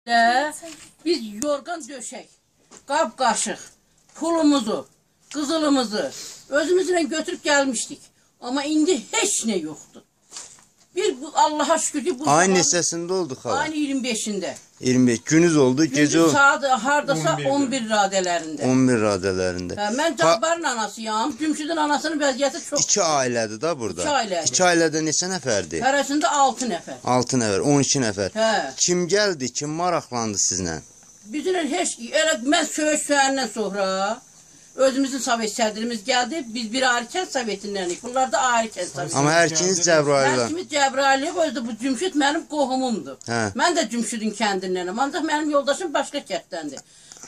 biz yorgan döşək, qab qaşıq, pulumuzu, qızılımızı özümüzlə götürüb gəlmişdik. Amma indi heç nə yoxdur. Bir Allah'a şükür ki bu Aynı hissəsində oldu xala. Aynı 25'inde. 25 günüz oldu. Gecə o saat hardasa 11 radələrində. 11 radələrində. Mən Cabbarın anasıyam. Cümşüdün anasının vəziyyəti çox. 2 ailədir da burada. 2 ailədir. 2 ailədə neçə nəfərdir? Hərəsində 6 nəfər. 6 nəfər, 12 nəfər. Hə. Kim gəldi, kim maraqlandı sizlə? Bizimlə heç elə mən söyüş söyəndən sonra özümüzün Sovet sədrimiz gəldi. Biz bir ayrıkən Sovetinlənik. Bunlar da ayrıkən Sovet. Amma hər ikiniz Cəbrayıldan. Hər ikimiz Cəbrayılıyıq. Özdə bu Cümşüd mənim qohumumdur. Hə. Mən də Cümşüdün kəndindənəm. Ancaq mənim yoldaşım başqa kətdəndir.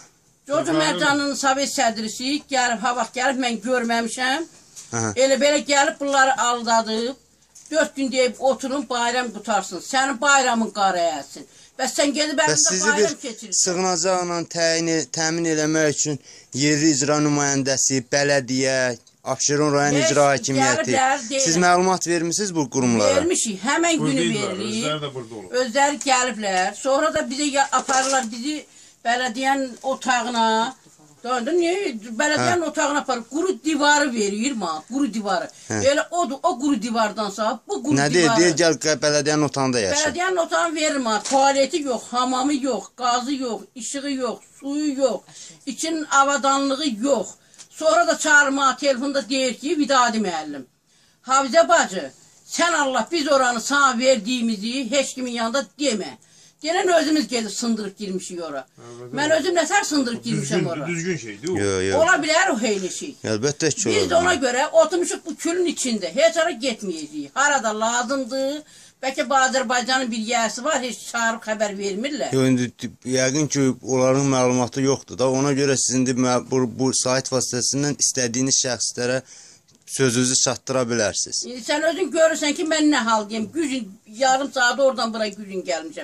Coca Mərcanın Sovet sədrisi gəlib, ha vaxt gəlib mən görməmişəm. Elə belə gəlib bunları aldadıb. 4 gün deyib oturun bayram qutarsın. Sənin bayramın qara əyəsin. Bəs sən gedib əlində bayram keçirirsən. Sığınacaqla təmin eləmək üçün yerli icra nümayəndəsi, bələdiyyə, Abşeron rayon icra hakimiyyəti. Siz məlumat vermişsiniz bu qurumlara? Vermişik. Həmən günü veririk. Özləri də burada olur. Özləri gəliblər. Sonra da bizə aparırlar bizi bələdiyyənin otağına. Döndü, niye? Belediyenin otağına aparıb quru divarı verir ma, quru divarı. Elə o quru divardansa bu quru divarı. Nə deyir, gəl belediyenin otağında yaşa. Belediyenin otağını verir ma, tuvaleti yox, hamamı yox, qazı yox, işığı yox, suyu yox, içinin avadanlığı yox. Sonra da çağırma, telefonda deyir ki, Vidadi müəllim, Hafizə bacı, sən Allah biz oranı sana verdiğimizi heç kimin yanında demə. Gələn özümüz gedib sındırıb girmişik ora. Mən özüm nətər sındırıb girmişəm ora. Düzgün şeydi o. Ola bilər o heyli şey. Əlbəttə ki, biz də ona görə oturmuşuq bu külün içində. Heç ara getməyəcəyik. Harada lazımdır. Bəlkə bu Azərbaycanın bir yəsi var, heç çağırıb xəbər vermirlər. Yəqin ki, onların məlumatı yoxdur da. Ona görə sizin bu sayt vasitəsindən istədiyiniz şəxslərə sözünüzü çatdıra bilərsiniz. Sən özün görürsən ki, mən nə hal deyim, gücün, yarım saat oradan bura gücün gəlmişəm.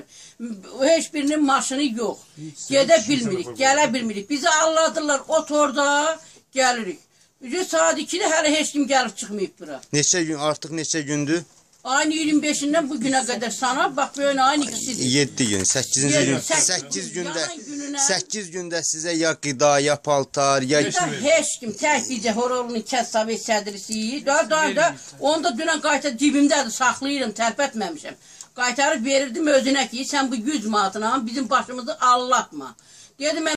Heç birinin maşını yox. Gedə bilmirik, gələ bilmirik. Bizi alladırlar, orada gəlirik. Saat 2-də hələ heç kim gəlib çıxmayıb bura. Neçə gün, artıq neçə gündür? Ayın 25-dən bu günə qədər sana, bax böyle ayın ikisidir. 7 gün, 8-ci gün, 8 gündə sizə ya qida, ya paltar, ya... Heç kim, tək bizə Horolunun kəs Sovet sədrisi, onu da dünən qayta cibimdədir, saxlayırım, tərpətməmişəm. Qaytarıb verirdim özünə ki, sən bu 100 manatına bizim başımızı allatma. Dedim,